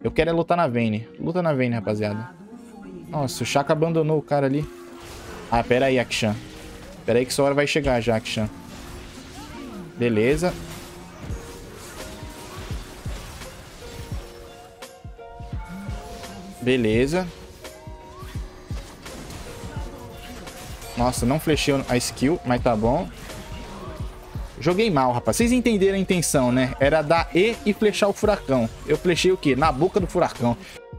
Eu quero é lutar na Vayne. Luta na Vayne, rapaziada. Nossa, o Chaka abandonou o cara ali. Ah, pera aí, Akshan. Pera aí que sua hora vai chegar já, Akshan. Beleza. Beleza. Nossa, não flechei a skill, mas tá bom. Joguei mal, rapaz. Vocês entenderam a intenção, né? Era dar E e flechar o furacão. Eu flechei o quê? Na boca do furacão.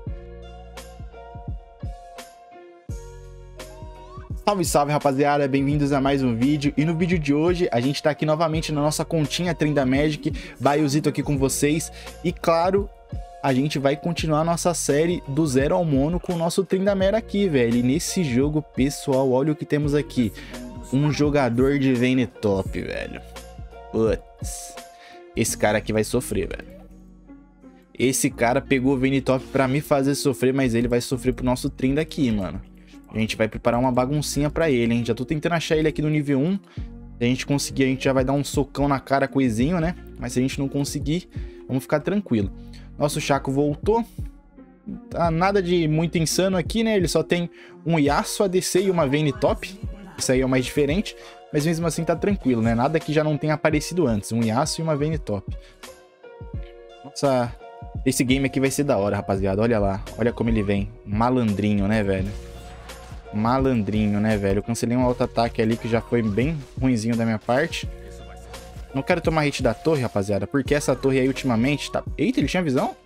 Salve, salve, rapaziada. Bem-vindos a mais um vídeo. E no vídeo de hoje, a gente tá aqui novamente na nossa continha Trindamere Magic. Baiozito aqui com vocês. E claro, a gente vai continuar a nossa série do zero ao mono com o nosso Trindamere aqui, velho. E nesse jogo, pessoal, olha o que temos aqui. Um jogador de Vayne top, velho. Putz. Esse cara aqui vai sofrer, velho. Esse cara pegou o Vayne top pra me fazer sofrer, mas ele vai sofrer pro nosso Trinda aqui, mano. A gente vai preparar uma baguncinha pra ele, hein. Já tô tentando achar ele aqui no nível 1. Se a gente conseguir, a gente já vai dar um socão na cara com o Ezinho, né? Mas se a gente não conseguir, vamos ficar tranquilo. Nosso Chaco voltou. Tá nada de muito insano aqui, né? Ele só tem um Yasuo ADC e uma Vayne top. Isso aí é o mais diferente. Mas mesmo assim tá tranquilo, né? Nada que já não tenha aparecido antes. Um Yasuo e uma Vayne top. Nossa, esse game aqui vai ser da hora, rapaziada. Olha lá. Olha como ele vem. Malandrinho, né, velho? Malandrinho, né, velho? Eu cancelei um auto-ataque ali que já foi bem ruinzinho da minha parte. Não quero tomar hit da torre, rapaziada, porque essa torre aí ultimamente tá... Eita, ele tinha visão?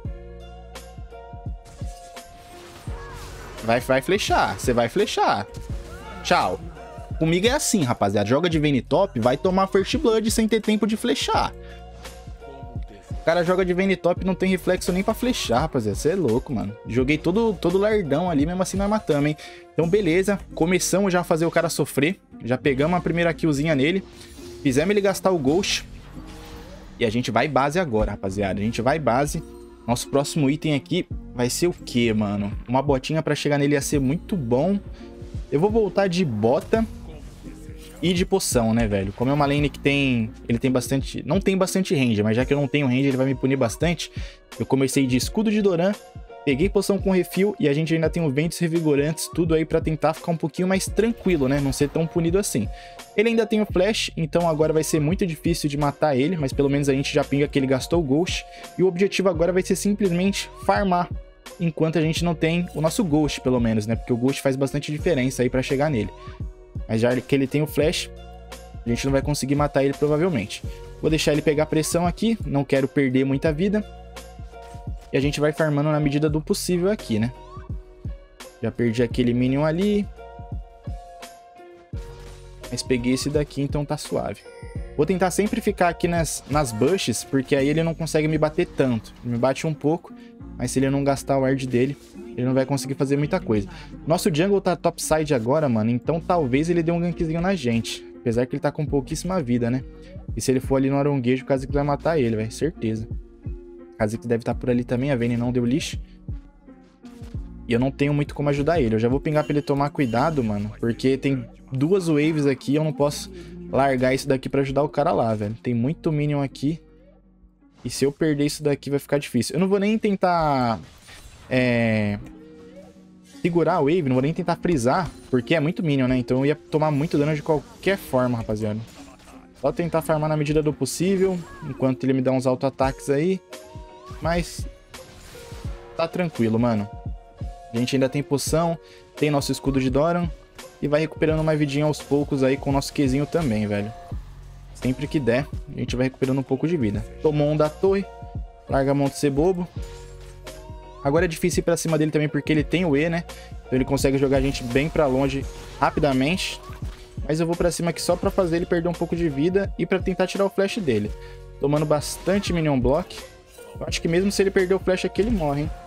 Vai flechar. Você vai flechar. Tchau. Comigo é assim, rapaziada. Joga de Vayne top, vai tomar First Blood sem ter tempo de flechar. O cara joga de Vayne top e não tem reflexo nem pra flechar, rapaziada. Você é louco, mano. Joguei todo lardão ali, mesmo assim nós matamos, hein? Então, beleza. Começamos já a fazer o cara sofrer. Já pegamos a primeira killzinha nele. Fizemos ele gastar o Ghost. E a gente vai base agora, rapaziada. A gente vai base. Nosso próximo item aqui vai ser o quê, mano? Uma botinha pra chegar nele ia ser muito bom. Eu vou voltar de bota e de poção, né, velho? Como é uma lane que tem... Ele tem bastante... Não tem bastante range, mas já que eu não tenho range, ele vai me punir bastante. Eu comecei de escudo de Doran, peguei poção com refil e a gente ainda tem o ventos revigorantes, tudo aí pra tentar ficar um pouquinho mais tranquilo, né? Não ser tão punido assim. Ele ainda tem o flash, então agora vai ser muito difícil de matar ele, mas pelo menos a gente já pinga que ele gastou o Ghost. E o objetivo agora vai ser simplesmente farmar, enquanto a gente não tem o nosso Ghost, pelo menos, né? Porque o Ghost faz bastante diferença aí pra chegar nele. Mas já que ele tem o flash, a gente não vai conseguir matar ele provavelmente. Vou deixar ele pegar pressão aqui, não quero perder muita vida. E a gente vai farmando na medida do possível aqui, né? Já perdi aquele minion ali. Mas peguei esse daqui, então tá suave. Vou tentar sempre ficar aqui nas bushes, porque aí ele não consegue me bater tanto. Ele me bate um pouco, mas se ele não gastar o ward dele, ele não vai conseguir fazer muita coisa. Nosso jungle tá topside agora, mano, então talvez ele dê um gankzinho na gente. Apesar que ele tá com pouquíssima vida, né? E se ele for ali no aronguejo, o Kha'Zix vai matar ele, velho, certeza. O Kha'Zix deve estar por ali também, a Vayne não deu lixo. E eu não tenho muito como ajudar ele. Eu já vou pingar pra ele tomar cuidado, mano, porque tem duas waves aqui, eu não posso largar isso daqui pra ajudar o cara lá, velho. Tem muito minion aqui. E se eu perder isso daqui vai ficar difícil. Eu não vou nem tentar... segurar a wave, não vou nem tentar frisar, porque é muito minion, né? Então eu ia tomar muito dano de qualquer forma, rapaziada. Só tentar farmar na medida do possível, enquanto ele me dá uns auto-ataques aí. Mas tá tranquilo, mano. A gente ainda tem poção, tem nosso escudo de Doran e vai recuperando uma vidinha aos poucos aí com o nosso Qzinho também, velho. Sempre que der, a gente vai recuperando um pouco de vida. Tomou um da torre, larga a mão de ser bobo. Agora é difícil ir pra cima dele também porque ele tem o E, né? Então ele consegue jogar a gente bem pra longe rapidamente. Mas eu vou pra cima aqui só pra fazer ele perder um pouco de vida e pra tentar tirar o flash dele. Tomando bastante minion block. Eu acho que mesmo se ele perder o flash aqui, ele morre, hein?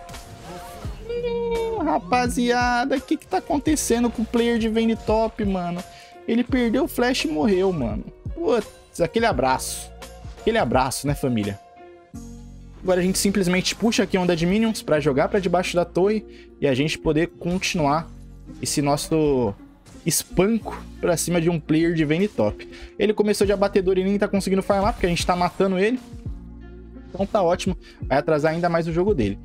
Rapaziada, o que tá acontecendo com o player de Vayne top, mano? Ele perdeu o flash e morreu, mano. Putz, aquele abraço. Aquele abraço, né, família? Agora a gente simplesmente puxa aqui a onda de minions pra jogar pra debaixo da torre e a gente poder continuar esse nosso espanco pra cima de um player de Vayne top. Ele começou de abatedor e nem tá conseguindo farmar porque a gente tá matando ele. Então tá ótimo, vai atrasar ainda mais o jogo dele.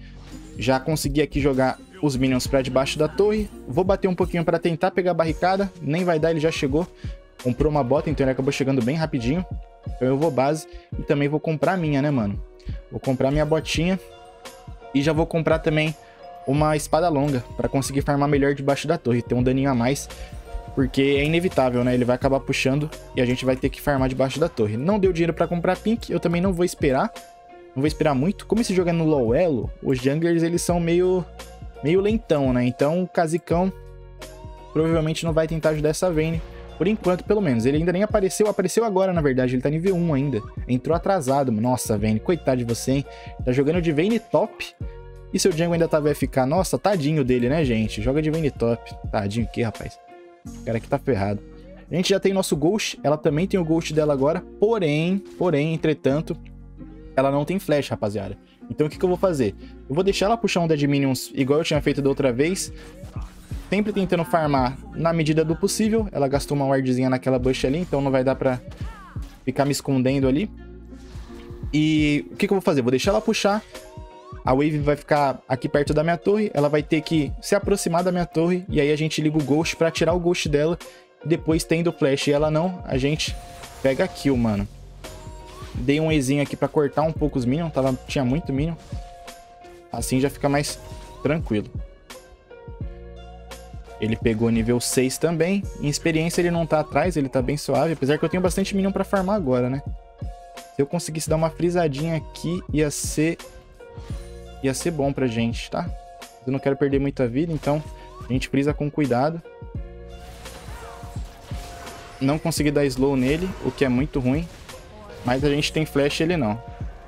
Já consegui aqui jogar os minions pra debaixo da torre. Vou bater um pouquinho pra tentar pegar a barricada. Nem vai dar, ele já chegou. Comprou uma bota, então ele acabou chegando bem rapidinho. Então eu vou base e também vou comprar a minha, né, mano? Vou comprar minha botinha. E já vou comprar também uma espada longa pra conseguir farmar melhor debaixo da torre. Ter um daninho a mais. Porque é inevitável, né? Ele vai acabar puxando e a gente vai ter que farmar debaixo da torre. Não deu dinheiro pra comprar pink. Eu também não vou esperar. Não vou esperar muito. Como esse jogo é no low elo, os junglers eles são meio lentão, né? Então o Kha'Zixão provavelmente não vai tentar ajudar essa Vayne. Por enquanto, pelo menos. Ele ainda nem apareceu. Apareceu agora, na verdade. Ele tá nível 1 ainda. Entrou atrasado. Nossa, Vayne. Coitado de você, hein? Tá jogando de Vayne top. E seu jungle ainda tá FK. Nossa, tadinho dele, né, gente? Joga de Vayne top. Tadinho aqui, rapaz. O cara aqui tá ferrado. A gente já tem nosso Ghost. Ela também tem o Ghost dela agora. Porém, entretanto, ela não tem flash, rapaziada. Então o que eu vou fazer? Eu vou deixar ela puxar um Dead Minions igual eu tinha feito da outra vez. Sempre tentando farmar na medida do possível. Ela gastou uma wardzinha naquela bush ali, então não vai dar pra ficar me escondendo ali. E o que eu vou fazer? Vou deixar ela puxar. A Wave vai ficar aqui perto da minha torre. Ela vai ter que se aproximar da minha torre. E aí a gente liga o Ghost pra tirar o Ghost dela. Depois tendo o flash e ela não, a gente pega a kill, mano. Dei um Ezinho aqui pra cortar um pouco os minions. Tinha muito minion. Assim já fica mais tranquilo. Ele pegou nível 6 também. Em experiência ele não tá atrás, ele tá bem suave. Apesar que eu tenho bastante minion pra farmar agora, né? Se eu conseguisse dar uma frisadinha aqui, ia ser bom pra gente, tá? Eu não quero perder muita vida, então a gente frisa com cuidado. Não consegui dar slow nele, o que é muito ruim. Mas a gente tem flash, ele não.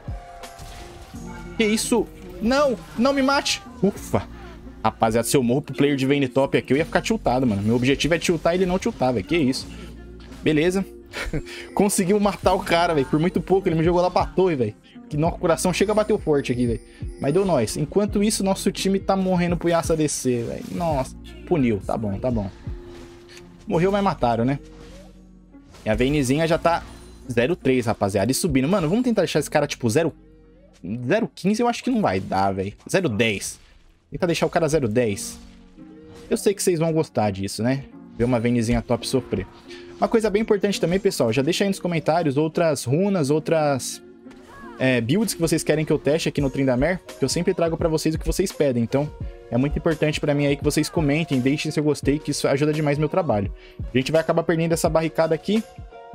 Que isso? Não! Não me mate! Ufa! Rapaziada, se eu morro pro player de Vayne top aqui, eu ia ficar tiltado, mano. Meu objetivo é tiltar e ele não tiltar, velho. Que isso? Beleza. Conseguimos matar o cara, velho. Por muito pouco, ele me jogou lá pra torre, velho. Que nosso coração chega a bater forte aqui, velho. Mas deu nós. Enquanto isso, nosso time tá morrendo pro Yasuo descer, velho. Nossa. Puniu. Tá bom, tá bom. Morreu, mas mataram, né? E a Vaynezinha já tá 0,3, rapaziada. E subindo. Mano, vamos tentar deixar esse cara, tipo, 0,15 eu acho que não vai dar, velho. 0,10. Tentar deixar o cara 0,10. Eu sei que vocês vão gostar disso, né? Ver uma Vaynezinha top sofrer. Uma coisa bem importante também, pessoal. Já deixa aí nos comentários outras runas, outras builds que vocês querem que eu teste aqui no Tryndamere. Que eu sempre trago pra vocês o que vocês pedem. Então, é muito importante pra mim aí que vocês comentem. Deixem seu gostei, que isso ajuda demais no meu trabalho. A gente vai acabar perdendo essa barricada aqui.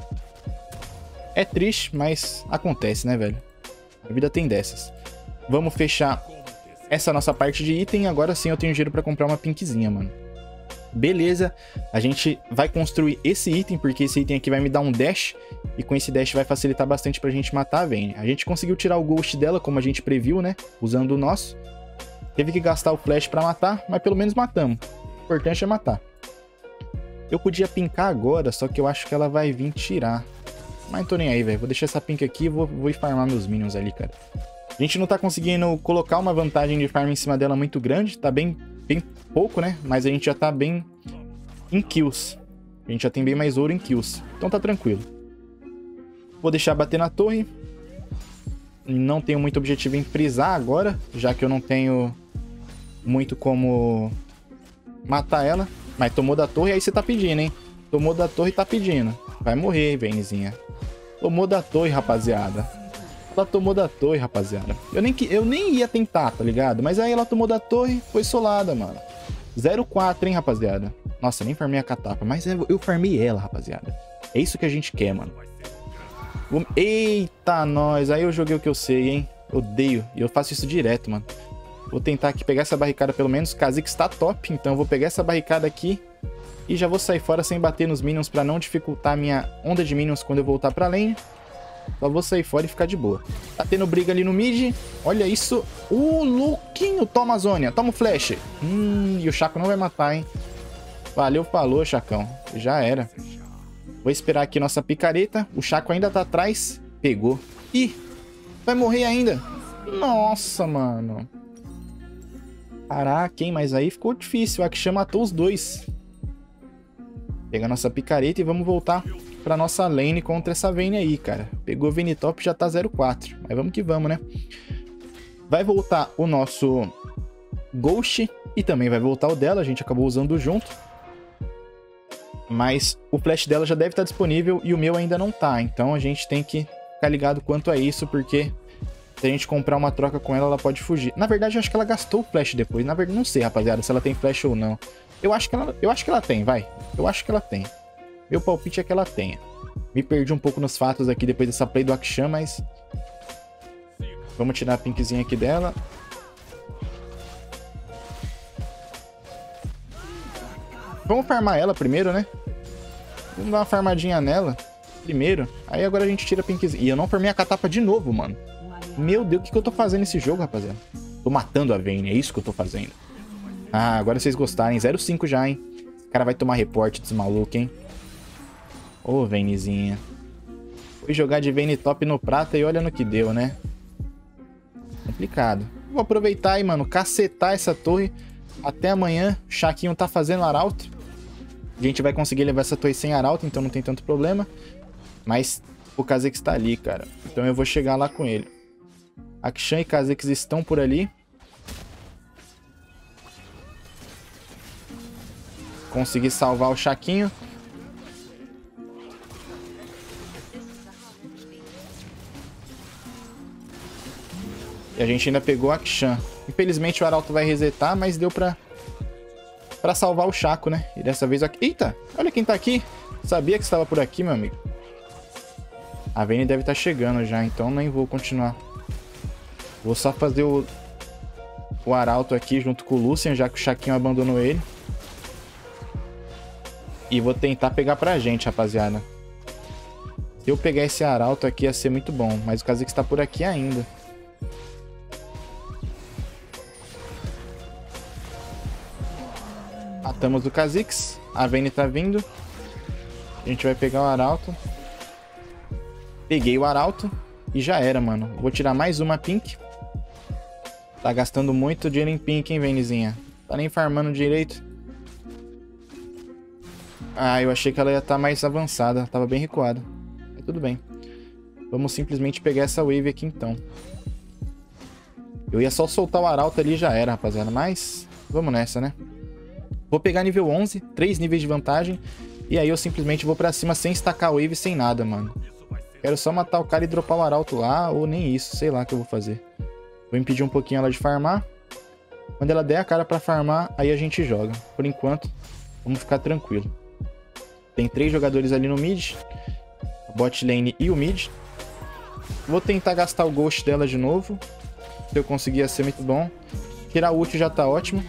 É triste, mas acontece, né, velho? A vida tem dessas. Vamos fechar essa nossa parte de item. Agora sim eu tenho dinheiro pra comprar uma pinkzinha, mano. Beleza. A gente vai construir esse item, porque esse item aqui vai me dar um dash. E com esse dash vai facilitar bastante pra gente matar a Vayne. A gente conseguiu tirar o Ghost dela, como a gente previu, né? Usando o nosso. Teve que gastar o flash pra matar, mas pelo menos matamos. O importante é matar. Eu podia pinkar agora, só que eu acho que ela vai vir tirar. Mas não tô nem aí, velho. Vou deixar essa pink aqui e vou farmar meus minions ali, cara. A gente não tá conseguindo colocar uma vantagem de farm em cima dela muito grande. Tá bem pouco, né? Mas a gente já tá bem em kills. A gente já tem bem mais ouro em kills. Então tá tranquilo. Vou deixar bater na torre. Não tenho muito objetivo em frisar agora, já que eu não tenho muito como matar ela. Mas tomou da torre, aí você tá pedindo, hein? Tomou da torre e tá pedindo. Vai morrer, Vaynezinha. Tomou da torre, rapaziada. Ela tomou da torre, rapaziada. Eu nem ia tentar, tá ligado? Mas aí ela tomou da torre, foi solada, mano. 0,4, hein, rapaziada. Nossa, nem farmei a catapa, mas eu farmei ela, rapaziada. É isso que a gente quer, mano. Eita, nós. Aí eu joguei o que eu sei, hein. Odeio. E eu faço isso direto, mano. Vou tentar aqui pegar essa barricada pelo menos. Kha'Zix está top, então eu vou pegar essa barricada aqui. E já vou sair fora sem bater nos minions pra não dificultar a minha onda de minions quando eu voltar pra lane. Só vou sair fora e ficar de boa. Tá tendo briga ali no mid. Olha isso. Louquinho. Toma a Zônia. Toma o flash. E o Chaco não vai matar, hein. Valeu, falou, Chacão. Já era. Vou esperar aqui nossa picareta. O Chaco ainda tá atrás. Pegou. Ih. Vai morrer ainda. Nossa, mano. Caraca, hein. Mas aí ficou difícil. A Akshan matou os dois. Pega nossa picareta e vamos voltar pra nossa lane contra essa Vayne aí, cara. Pegou Vayne top, já tá 0,4. Mas vamos que vamos, né? Vai voltar o nosso Ghost e também vai voltar o dela, a gente acabou usando junto. Mas o flash dela já deve estar disponível e o meu ainda não tá, então a gente tem que ficar ligado quanto a isso, porque se a gente comprar uma troca com ela, ela pode fugir. Na verdade, eu acho que ela gastou o flash depois, na verdade não sei, rapaziada, se ela tem flash ou não. Eu acho que ela tem, vai. Eu acho que ela tem. Meu palpite é que ela tenha. Me perdi um pouco nos fatos aqui depois dessa play do Akshan, mas... Vamos tirar a pinkzinha aqui dela. Vamos farmar ela primeiro, né? Vamos dar uma farmadinha nela primeiro. Aí agora a gente tira a pinkzinha. E eu não farmei a catapa de novo, mano. Meu Deus, o que eu tô fazendo nesse jogo, rapaziada? Tô matando a Vayne, é isso que eu tô fazendo. Ah, agora vocês gostarem. 0,5 já, hein? Esse cara vai tomar reporte desse maluco, hein? Ô, Vaynezinha. Fui jogar de Vayne top no prata e olha no que deu, né? Complicado. Vou aproveitar aí, mano, cacetar essa torre. Até amanhã. O Chaquinho tá fazendo arauto. A gente vai conseguir levar essa torre sem arauto, então não tem tanto problema. Mas o Kha'Zix tá ali, cara. Então eu vou chegar lá com ele. Akshan e Kha'Zix estão por ali. Consegui salvar o Chaquinho. E a gente ainda pegou o Akshan. Infelizmente o arauto vai resetar, mas deu pra salvar o Chaco, né? E dessa vez aqui... Eita! Olha quem tá aqui! Sabia que estava por aqui, meu amigo. A Vayne deve estar chegando já, então nem vou continuar. Vou só fazer o arauto aqui junto com o Lucian, já que o Chaquinho abandonou ele. E vou tentar pegar pra gente, rapaziada. Se eu pegar esse arauto aqui ia ser muito bom, mas o Kha'Zix tá por aqui ainda. Matamos o Kha'Zix. A Vayne tá vindo. A gente vai pegar o arauto. Peguei o arauto. E já era, mano. Vou tirar mais uma pink. Tá gastando muito dinheiro em pink, hein, Vaynezinha? Tá nem farmando direito. Ah, eu achei que ela ia estar mais avançada. Tava bem recuada. Mas tudo bem. Vamos simplesmente pegar essa wave aqui, então. Eu ia só soltar o arauto ali e já era, rapaziada. Mas vamos nessa, né? Vou pegar nível 11, 3 níveis de vantagem. E aí eu simplesmente vou pra cima sem estacar a wave, sem nada, mano. Quero só matar o cara e dropar o arauto lá, ou nem isso, sei lá o que eu vou fazer. Vou impedir um pouquinho ela de farmar. Quando ela der a cara pra farmar, aí a gente joga. Por enquanto, vamos ficar tranquilo. Tem 3 jogadores ali no mid. A bot lane e o mid. Vou tentar gastar o ghost dela de novo. Se eu conseguir ia ser muito bom. Tirar o ult já tá ótimo.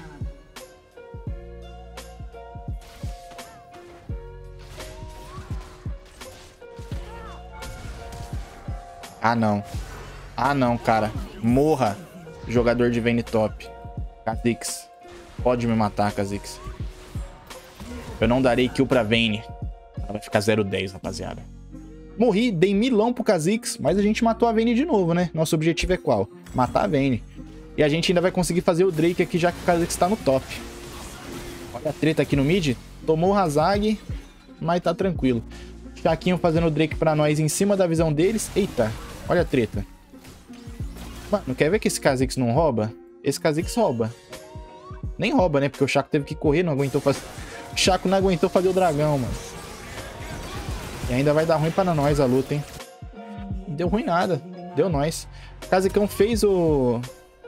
Ah, não. Ah, não, cara. Morra, jogador de Vayne top. Kha'Zix. Pode me matar, Kha'Zix. Eu não darei kill pra Vayne. Ela vai ficar 0-10, rapaziada. Morri, dei milão pro Kha'Zix, mas a gente matou a Vayne de novo, né? Nosso objetivo é qual? Matar a Vayne. E a gente ainda vai conseguir fazer o Drake aqui, já que o Kha'Zix tá no top. Olha a treta aqui no mid. Tomou o Hazag, mas tá tranquilo. Chaquinho fazendo o Drake pra nós em cima da visão deles. Eita, olha a treta. Mano, quer ver que esse Kha'Zix não rouba? Esse Kha'Zix rouba. Nem rouba, né? Porque o Chaco teve que correr, não aguentou fazer... O Chaco não aguentou fazer o dragão, mano. E ainda vai dar ruim pra nós a luta, hein? Não deu ruim nada. Deu nós. O Kha'Zicão fez o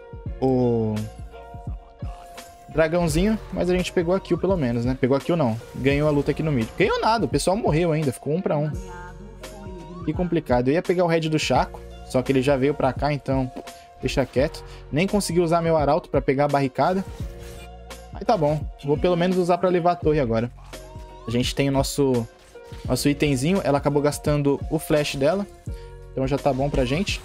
dragãozinho, mas a gente pegou a kill pelo menos, né? Pegou a kill não. Ganhou a luta aqui no mid. Ganhou nada, o pessoal morreu ainda. Ficou 1 pra 1. Que complicado. Eu ia pegar o head do Chaco, só que ele já veio pra cá, então deixa quieto. Nem consegui usar meu arauto pra pegar a barricada. Mas tá bom. Vou pelo menos usar pra levar a torre agora. A gente tem o nosso itemzinho. Ela acabou gastando o flash dela. Então já tá bom pra gente.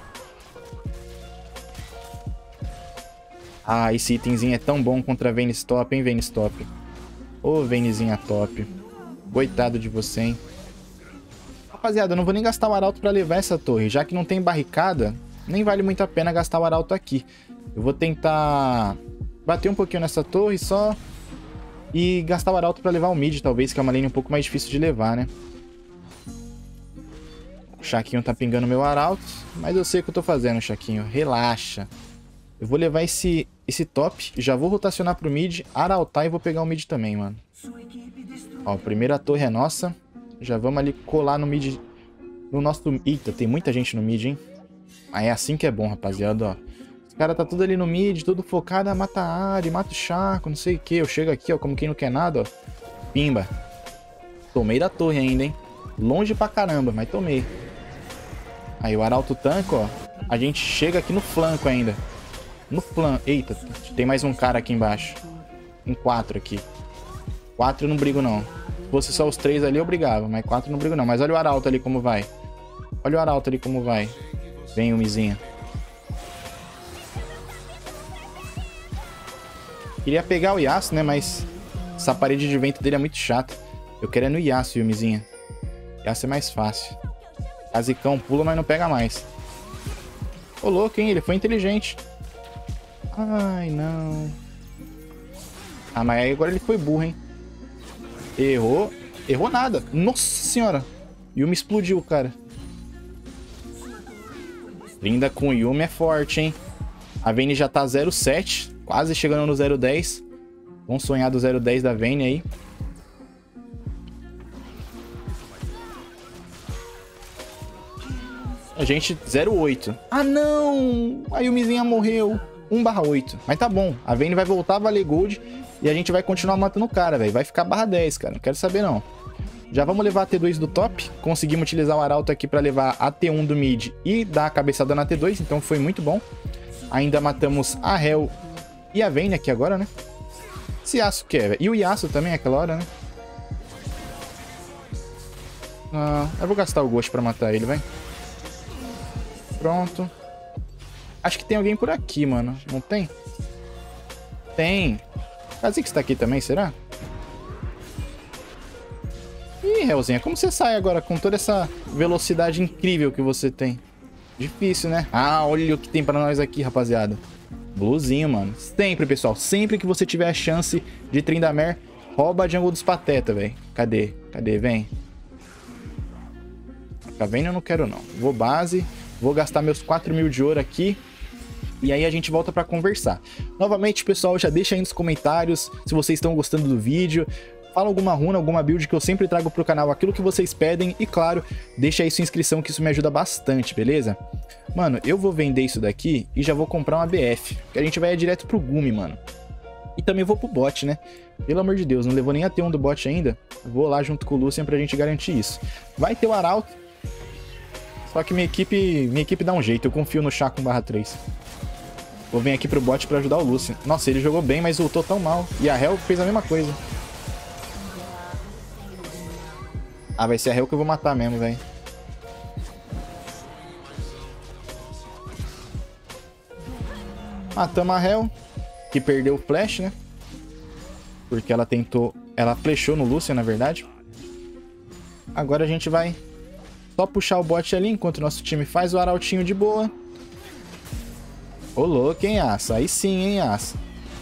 Ah, esse itemzinho é tão bom contra a Vayne top, hein, Vayne top. Ô, Vaynezinha top. Coitado de você, hein. Rapaziada, eu não vou nem gastar o arauto pra levar essa torre. Já que não tem barricada, nem vale muito a pena gastar o arauto aqui. Eu vou tentar bater um pouquinho nessa torre só. E gastar o arauto pra levar o mid, talvez, que é uma lane um pouco mais difícil de levar, né. O Chaquinho tá pingando meu arauto. Mas eu sei o que eu tô fazendo, Chaquinho. Relaxa. Eu vou levar esse top. Já vou rotacionar pro mid. Arautar e vou pegar o mid também, mano. Ó, primeira torre é nossa. Já vamos ali colar no mid. No nosso... Eita, tem muita gente no mid, hein? Aí é assim que é bom, rapaziada, ó. Os caras tá tudo ali no mid, tudo focado. Mata a Ahri, mata o Chaco, não sei o que. Eu chego aqui, ó, como quem não quer nada, ó. Pimba. Tomei da torre ainda, hein? Longe pra caramba, mas tomei. Aí o Arauto tanca, ó. A gente chega aqui no flanco ainda. No flanco. Eita, tem mais um cara aqui embaixo. Um 4 aqui. 4 eu não brigo, não. Se fosse só os 3 ali, eu brigava. Mas 4 eu não brigo, não. Mas olha o Arauto ali como vai. Olha o Arauto ali como vai. Vem, o Mizinha. Queria pegar o Yasuo, né? Mas essa parede de vento dele é muito chata. Eu quero é no Yasuo, Yumizinha. Yasuo é mais fácil. Azicão pula, mas não pega mais. Ô, louco, hein? Ele foi inteligente. Ai, não. Ah, mas aí agora ele foi burro, hein? Errou. Errou nada. Nossa senhora. Yumi explodiu, cara. Linda com o Yumi é forte, hein? A Vayne já tá 0,7. Quase chegando no 0,10. Vamos sonhar do 0,10 da Vayne aí. A gente 0,8. Ah, não! A Yumizinha morreu. 1/8. Mas tá bom. A Vayne vai voltar a valer gold. E a gente vai continuar matando o cara, velho. Vai ficar /10, cara. Não quero saber, não. Já vamos levar a T2 do top. Conseguimos utilizar o Arauto aqui pra levar a T1 do mid e dar a cabeçada na T2. Então foi muito bom. Ainda matamos a Hel e a Vayne aqui agora, né? Esse Yasuo quer, velho. E o Yasuo também aquela hora, né? Ah, eu vou gastar o Ghost pra matar ele, vai. Pronto. Acho que tem alguém por aqui, mano. Não tem? Tem. Kha'Zix tá aqui também, será? Ih, Helzinha, como você sai agora com toda essa velocidade incrível que você tem? Difícil, né? Ah, olha o que tem pra nós aqui, rapaziada. Bluezinho, mano. Sempre, pessoal. Sempre que você tiver a chance de Tryndamere, rouba a jungle dos pateta, velho. Cadê? Cadê? Vem. Tá vendo? Eu não quero, não. Vou base. Vou gastar meus 4.000 de ouro aqui. E aí a gente volta pra conversar. Novamente, pessoal, já deixa aí nos comentários se vocês estão gostando do vídeo. Fala alguma runa, alguma build que eu sempre trago pro canal, aquilo que vocês pedem. E claro, deixa aí sua inscrição que isso me ajuda bastante, beleza? Mano, eu vou vender isso daqui e já vou comprar uma BF. Que a gente vai direto pro Gumi, mano. E também vou pro bot, né? Pelo amor de Deus, não levou nem a T1 do bot ainda. Vou lá junto com o Lucian pra gente garantir isso. Vai ter o Arauto. Só que minha equipe dá um jeito. Eu confio no Chaco 1/3. Vou vir aqui pro bot pra ajudar o Lucian. Nossa, ele jogou bem, mas ultou tão mal. E a Hel fez a mesma coisa. Ah, vai ser a Hel que eu vou matar mesmo, velho. Matamos a Hel, que perdeu o flash, né? Porque ela tentou... Ela flashou no Lucian, na verdade. Agora a gente vai só puxar o bot ali, enquanto o nosso time faz o arautinho de boa. Ô, louco, hein, Asa? Aí sim, hein, Asa?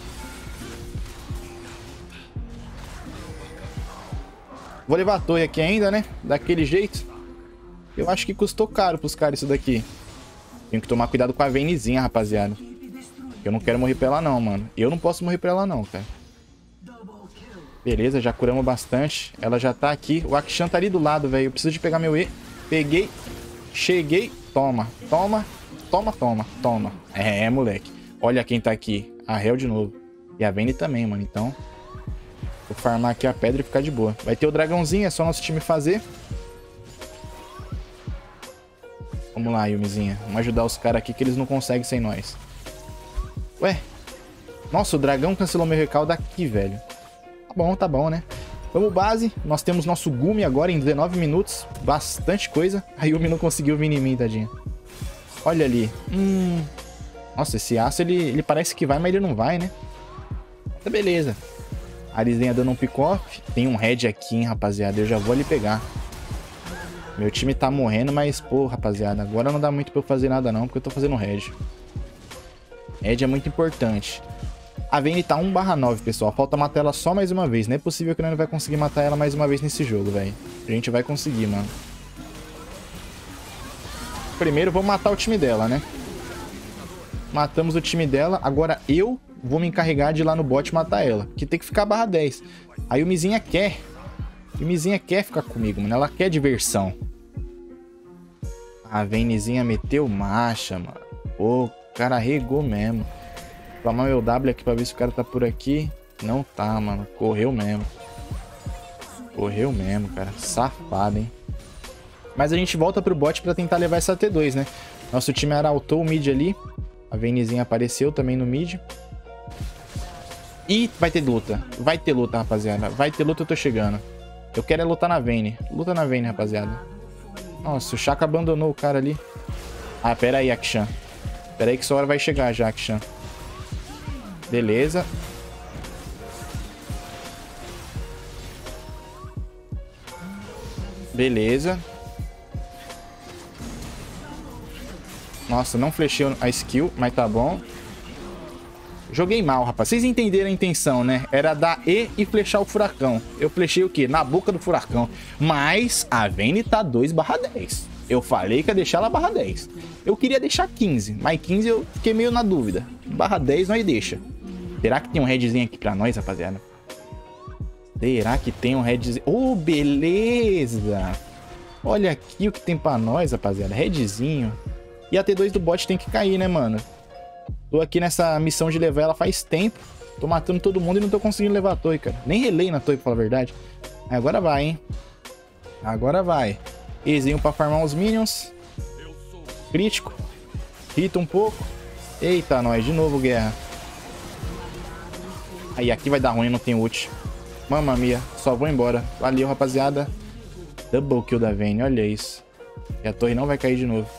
Vou levar a torre aqui ainda, né? Daquele jeito. Eu acho que custou caro pros caras isso daqui. Tenho que tomar cuidado com a Vaynezinha, rapaziada. Eu não quero morrer pra ela não, mano. Eu não posso morrer pra ela não, cara. Beleza, já curamos bastante. Ela já tá aqui. O Akshan tá ali do lado, velho. Eu preciso de pegar meu E. Peguei. Cheguei. Toma. Toma. Toma, toma. Toma. É, moleque. Olha quem tá aqui. A Hel de novo. E a Vayne também, mano. Então... vou farmar aqui a pedra e ficar de boa. Vai ter o dragãozinho, é só nosso time fazer. Vamos lá, Yumizinha. Vamos ajudar os caras aqui que eles não conseguem sem nós. Ué? Nossa, o dragão cancelou meu recaldo aqui, velho. Tá bom, né? Vamos base. Nós temos nosso Gumi agora em 19 minutos. Bastante coisa. A Yumi não conseguiu vir em mim, tadinha. Olha ali. Nossa, esse aço, ele parece que vai, mas ele não vai, né? Tá beleza. A Arizinha dando um pick-off. Tem um red aqui, hein, rapaziada. Eu já vou ali pegar. Meu time tá morrendo, mas, pô, rapaziada, agora não dá muito pra eu fazer nada não, porque eu tô fazendo red. Red é muito importante. A Vayne tá 1/9, pessoal. Falta matar ela só mais uma vez. Não é possível que nós não vai conseguir matar ela mais uma vez nesse jogo, velho. A gente vai conseguir, mano. Primeiro, vamos matar o time dela, né? Matamos o time dela. Agora eu vou me encarregar de ir lá no bot matar ela. Que tem que ficar barra 10. Aí o Mizinha quer. O Mizinha quer ficar comigo, mano. Ela quer diversão. A Vaynezinha meteu marcha, mano. Pô, o cara regou mesmo. Vou tomar meu W aqui pra ver se o cara tá por aqui. Não tá, mano. Correu mesmo. Correu mesmo, cara. Safado, hein? Mas a gente volta pro bot pra tentar levar essa T2, né? Nosso time arautou o mid ali. A Vaynezinha apareceu também no mid. E vai ter luta. Vai ter luta, rapaziada. Vai ter luta, eu tô chegando. Eu quero é lutar na Vayne. Luta na Vayne, rapaziada. Nossa, o Shaka abandonou o cara ali. Ah, pera aí, Akshan. Pera aí que sua hora vai chegar já, Akshan. Beleza. Beleza. Nossa, não flechei a skill, mas tá bom. Joguei mal, rapaz. Vocês entenderam a intenção, né? Era dar E e flechar o furacão. Eu flechei o quê? Na boca do furacão. Mas a Vayne tá 2/10. Eu falei que ia deixar ela barra 10. Eu queria deixar 15, mas 15 eu fiquei meio na dúvida. Barra 10 nós deixa. Será que tem um redzinho aqui pra nós, rapaziada? Será que tem um redzinho? Oh, beleza! Olha aqui o que tem pra nós, rapaziada. Redzinho. E a T2 do bot tem que cair, né, mano? Tô aqui nessa missão de levar ela faz tempo. Tô matando todo mundo e não tô conseguindo levar a torre, cara. Nem relei na torre, pra falar a verdade. Agora vai, hein? Agora vai. Ezinho pra farmar os minions. Crítico. Hita um pouco. Eita, nós. De novo, guerra. Aí, aqui vai dar ruim, não tem ult. Mamma mia. Só vou embora. Valeu, rapaziada. Double kill da Vayne. Olha isso. E a torre não vai cair de novo.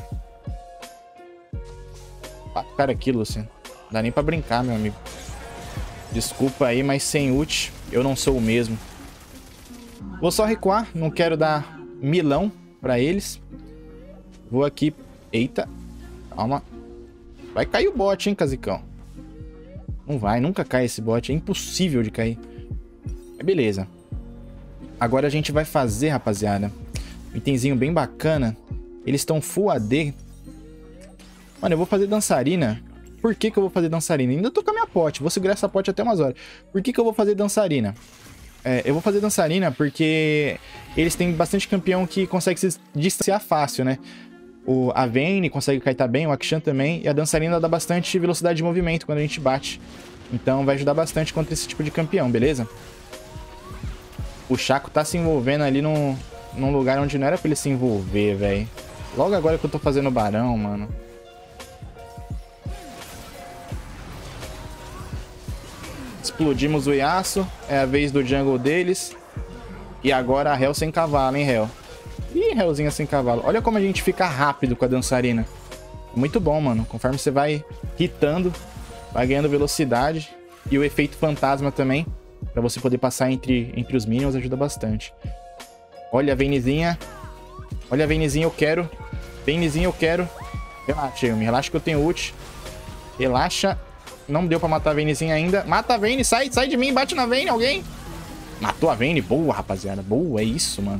Cara aqui, Lucian. Não dá nem pra brincar, meu amigo. Desculpa aí, mas sem ult, eu não sou o mesmo. Vou só recuar. Não quero dar milão pra eles. Vou aqui. Eita. Calma. Vai cair o bot, hein, Casicão. Não vai, nunca cai esse bot. É impossível de cair. É beleza. Agora a gente vai fazer, rapaziada, um itemzinho bem bacana. Eles estão full AD. Mano, eu vou fazer dançarina. Por que que eu vou fazer dançarina? Ainda tô com a minha pote. Vou segurar essa pote até umas horas. Por que que eu vou fazer dançarina? Eu vou fazer dançarina porque eles têm bastante campeão que consegue se distanciar fácil, né? A Vayne consegue kitar bem, o Akshan também. E a dançarina dá bastante velocidade de movimento quando a gente bate. Então vai ajudar bastante contra esse tipo de campeão, beleza? O Chaco tá se envolvendo ali num lugar onde não era pra ele se envolver, velho. Logo agora que eu tô fazendo o barão, mano. Explodimos o Yasuo. É a vez do jungle deles. E agora a Hel sem cavalo, hein, Hel? Ih, Helzinha sem cavalo. Olha como a gente fica rápido com a dançarina. Muito bom, mano. Conforme você vai hitando, vai ganhando velocidade. E o efeito fantasma também. Pra você poder passar entre os minions ajuda bastante. Olha a Vaynezinha. Olha a Vaynezinha, eu quero. Vaynezinha, eu quero. Relaxa, Yumi. Relaxa que eu tenho ult. Relaxa. Não deu pra matar a Vaynezinha ainda. Mata a Vayne, sai de mim, bate na Vayne, alguém. Matou a Vayne, boa, rapaziada. Boa, é isso, mano.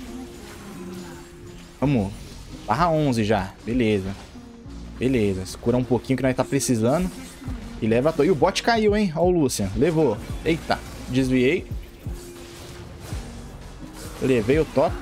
Vamos. Barra 11 já, beleza. Beleza, se cura um pouquinho que nós tá precisando. E leva a torre. E o bot caiu, hein. Ó o Lucian, levou. Eita, desviei. Levei o top.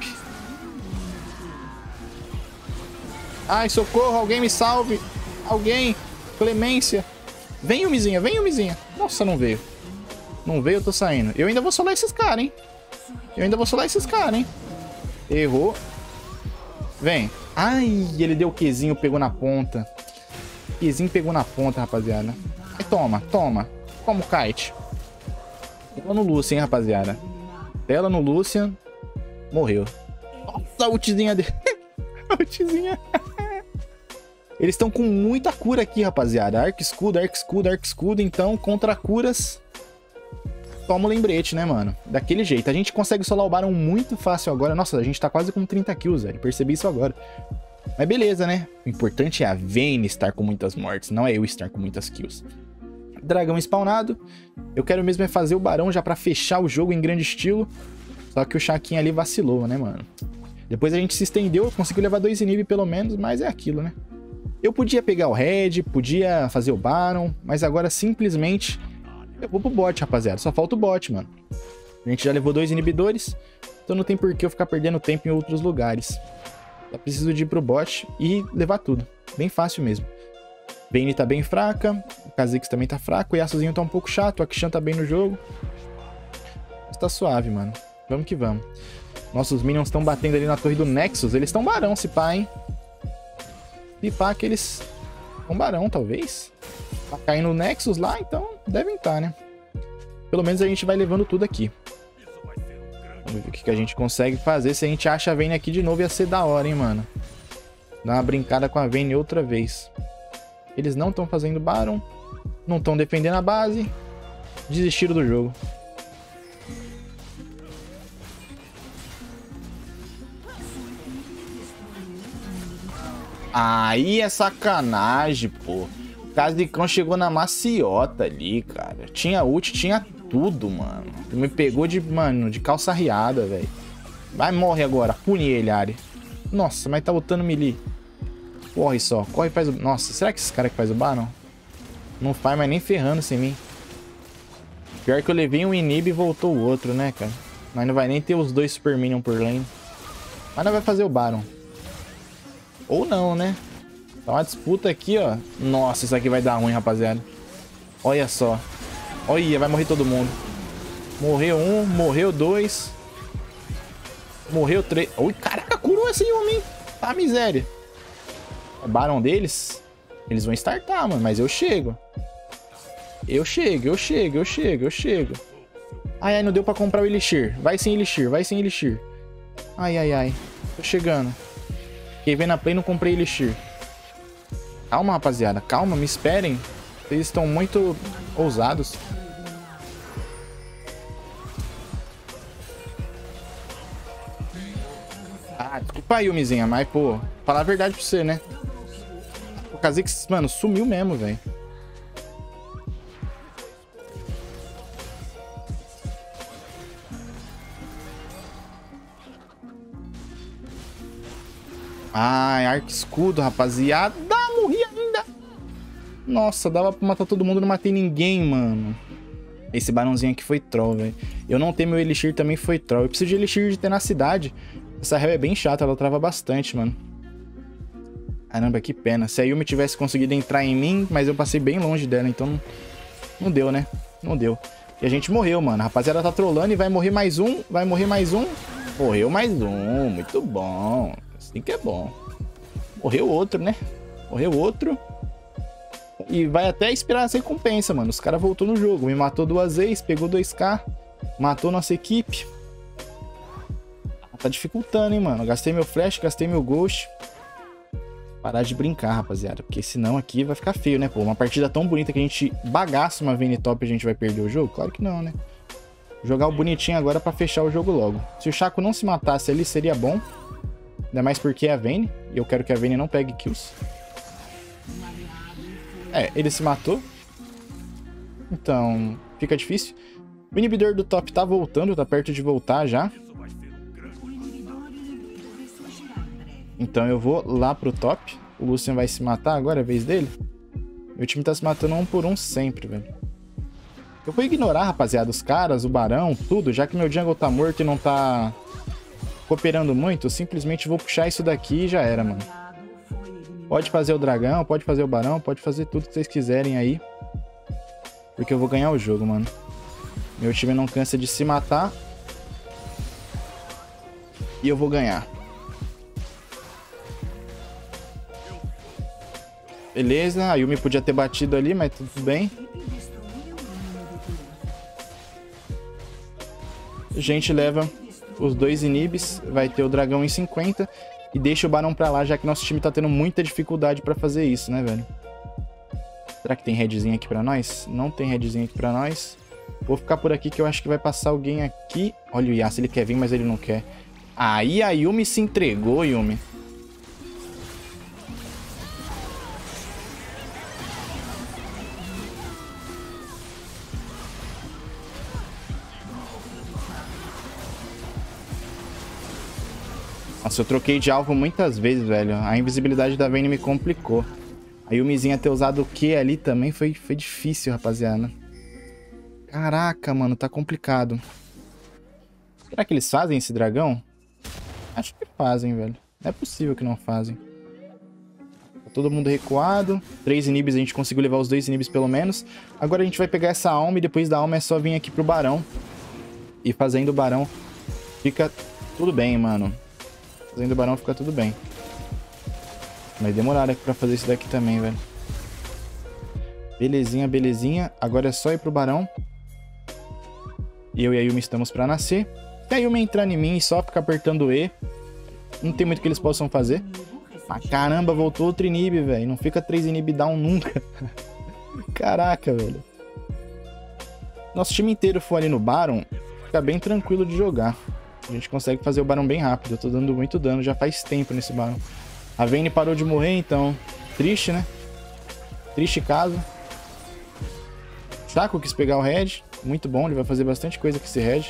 Ai, socorro, alguém me salve. Alguém, clemência. Vem, Yumizinha, vem, Yumizinha. Nossa, não veio. Não veio, eu tô saindo. Eu ainda vou solar esses caras, hein. Eu ainda vou solar esses caras, hein. Errou. Vem. Ai, ele deu o Qzinho, pegou na ponta. Qzinho pegou na ponta, rapaziada. Aí, toma, toma. Toma o kite. Tela no Lucian, hein, rapaziada. Tela no Lucian. Morreu. Nossa, a ultizinha dele. A ultizinha. Eles estão com muita cura aqui, rapaziada. Arco, escudo, arco, escudo, arco, escudo. Então, contra curas, toma o lembrete, né, mano? Daquele jeito. A gente consegue solar o Barão muito fácil agora. Nossa, a gente tá quase com 30 kills, velho. Percebi isso agora. Mas beleza, né? O importante é a Vayne estar com muitas mortes. Não é eu estar com muitas kills. Dragão spawnado. Eu quero mesmo é fazer o Barão já pra fechar o jogo em grande estilo. Só que o Chaquinha ali vacilou, né, mano? Depois a gente se estendeu. Conseguiu levar 2 inib pelo menos. Mas é aquilo, né? Eu podia pegar o Red, podia fazer o Baron, mas agora simplesmente eu vou pro bot, rapaziada. Só falta o bot, mano. A gente já levou 2 inibidores, então não tem por que eu ficar perdendo tempo em outros lugares. Só preciso de ir pro bot e levar tudo. Bem fácil mesmo. Vayne tá bem fraca, o Kha'Zix também tá fraco, o Yasuozinho tá um pouco chato, o Akshan tá bem no jogo. Mas tá suave, mano. Vamos que vamos. Nossos minions estão batendo ali na torre do Nexus. Eles estão barão, se pá, hein? Se pá que eles estão barão, talvez. Tá caindo o Nexus lá, então devem estar, né? Pelo menos a gente vai levando tudo aqui. Vamos ver o que a gente consegue fazer. Se a gente acha a Vayne aqui de novo, ia ser da hora, hein, mano? Dar uma brincada com a Vayne outra vez. Eles não estão fazendo Baron. Não estão defendendo a base. Desistiram do jogo. Aí é sacanagem, pô. O Kha'Zix chegou na maciota ali, cara. Tinha ult, tinha tudo, mano. Me pegou de, mano, de calça riada, velho. Vai, morre agora. Pune ele, Ari. Nossa, mas tá botando melee. Corre só. Corre e faz o... Nossa, será que esse cara que faz o Baron? Não faz, mas nem ferrando sem mim. Pior que eu levei um inib e voltou o outro, né, cara? Mas não vai nem ter os 2 super minion por lane. Mas não vai fazer o Baron. Ou não, né? Tá uma disputa aqui, ó. Nossa, isso aqui vai dar ruim, rapaziada. Olha só. Olha, vai morrer todo mundo. Morreu 1, morreu 2. Morreu 3. Ui, caraca, curou esse homem. Tá miséria. É Baron deles? Eles vão startar, mano. Mas eu chego. Eu chego. Ai, ai, não deu pra comprar o Elixir. Vai sem Elixir, vai sem Elixir. Ai, ai, ai. Tô chegando. Quem vem na play não comprei Elixir. Calma, rapaziada. Calma, me esperem. Vocês estão muito ousados. Ah, desculpa aí, Yumizinha, mas, pô, falar a verdade pra você, né? O Kha'Zix, mano, sumiu mesmo, velho. Ai, arco escudo, rapaziada. Morri ainda. Nossa, dava pra matar todo mundo, não matei ninguém, mano. Esse barãozinho aqui foi troll, velho. Eu não ter meu Elixir também foi troll. Eu preciso de Elixir de tenacidade. Essa Hel é bem chata, ela trava bastante, mano. Caramba, que pena. Se a Yumi tivesse conseguido entrar em mim, mas eu passei bem longe dela, então não deu, né? Não deu. E a gente morreu, mano. A rapaziada tá trollando e vai morrer mais um. Vai morrer mais um. Morreu mais um. Muito bom. Assim que é bom. Morreu outro, né? Morreu outro. E vai até esperar essa recompensa, mano. Os caras voltou no jogo. Me matou 2 vezes, pegou 2k. Matou nossa equipe. Tá dificultando, hein, mano. Gastei meu flash, gastei meu ghost. Parar de brincar, rapaziada. Porque senão aqui vai ficar feio, né? Pô, uma partida tão bonita que a gente bagaça uma Vayne top e a gente vai perder o jogo? Claro que não, né? Jogar o bonitinho agora pra fechar o jogo logo. Se o Chaco não se matasse ali, seria bom. Ainda mais porque é a Vayne. E eu quero que a Vayne não pegue kills. É, ele se matou. Então, fica difícil. O inibidor do top tá voltando, tá perto de voltar já. Então eu vou lá pro top. O Lucian vai se matar agora, é a vez dele. Meu time tá se matando 1 por 1 sempre, velho. Eu vou ignorar, rapaziada, os caras, o barão, tudo. Já que meu jungle tá morto e não tá cooperando muito, eu simplesmente vou puxar isso daqui e já era, mano. Pode fazer o dragão, pode fazer o barão, pode fazer tudo que vocês quiserem aí. Porque eu vou ganhar o jogo, mano. Meu time não cansa de se matar. E eu vou ganhar. Beleza, a Yumi podia ter batido ali, mas tudo bem. A gente leva os 2 inibs, vai ter o dragão em 50 e deixa o barão pra lá, já que nosso time tá tendo muita dificuldade pra fazer isso, né, velho? Será que tem redzinho aqui pra nós? Não tem redzinho aqui pra nós. Vou ficar por aqui que eu acho que vai passar alguém aqui. Olha o Yasuo, ele quer vir, mas ele não quer. Aí a Yumi se entregou, Yumi. Nossa, eu troquei de alvo muitas vezes, velho. A invisibilidade da Vayne me complicou. A Yumizinha ter usado o Q ali também foi difícil, rapaziada. Caraca, mano, tá complicado. Será que eles fazem esse dragão? Acho que fazem, velho. Não é possível que não fazem. Tá todo mundo recuado. 3 inibes, a gente conseguiu levar os 2 inibes pelo menos. Agora a gente vai pegar essa alma e depois da alma é só vir aqui pro barão. E fazendo o barão fica tudo bem, mano. Fazendo o barão fica tudo bem. Mas demoraram aqui pra fazer isso daqui também, velho. Belezinha, belezinha. Agora é só ir pro barão. Eu e a Yumi estamos pra nascer. Se a Yumi entrar em mim e só ficar apertando o E, não tem muito que eles possam fazer. Ah, caramba, voltou outro inib, velho. Não fica 3 inib down nunca. Caraca, velho. Nosso time inteiro for ali no Baron, fica bem tranquilo de jogar. A gente consegue fazer o Baron bem rápido. Eu tô dando muito dano já faz tempo nesse Baron. A Vayne parou de morrer, então... Triste, né? Triste caso. Chaco quis pegar o Red. Muito bom, ele vai fazer bastante coisa com esse Red.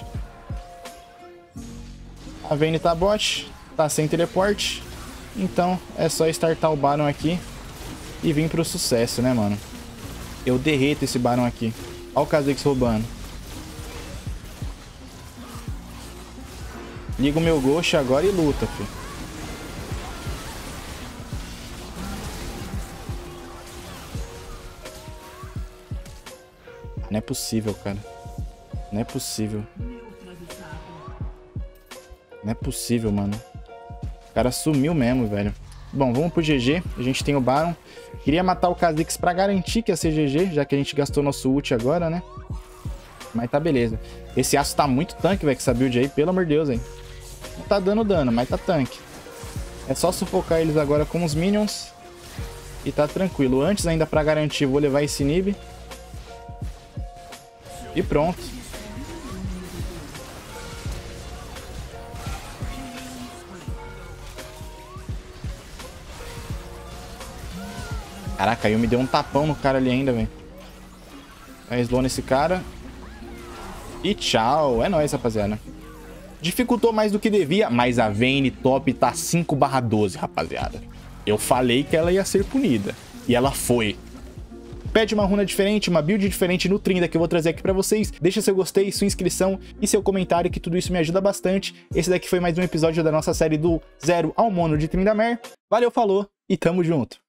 A Vayne tá bot. Tá sem teleporte. Então é só startar o Baron aqui e vir pro sucesso, né, mano? Eu derreto esse Baron aqui. Olha o Kha'Zix roubando. Liga o meu Ghost agora e luta, filho. Não é possível, cara. Não é possível. Não é possível, mano. O cara sumiu mesmo, velho. Bom, vamos pro GG. A gente tem o Baron. Queria matar o Kha'Zix pra garantir que ia ser GG, já que a gente gastou nosso ult agora, né? Mas tá beleza. Esse aço tá muito tanque, velho, com essa build aí. Pelo amor de Deus, hein. Não tá dando dano, mas tá tanque. É só sufocar eles agora com os minions. E tá tranquilo. Antes, ainda pra garantir, vou levar esse Nib. E pronto. Caraca, eu me deu um tapão no cara ali ainda, velho. Vai slow nesse cara. E tchau. É nóis, rapaziada. Dificultou mais do que devia, mas a Vayne top tá 5/12, rapaziada. Eu falei que ela ia ser punida. E ela foi. Pede uma runa diferente, uma build diferente no Trinda que eu vou trazer aqui pra vocês. Deixa seu gostei, sua inscrição e seu comentário, que tudo isso me ajuda bastante. Esse daqui foi mais um episódio da nossa série do Zero ao Mono de Tryndamere. Valeu, falou e tamo junto.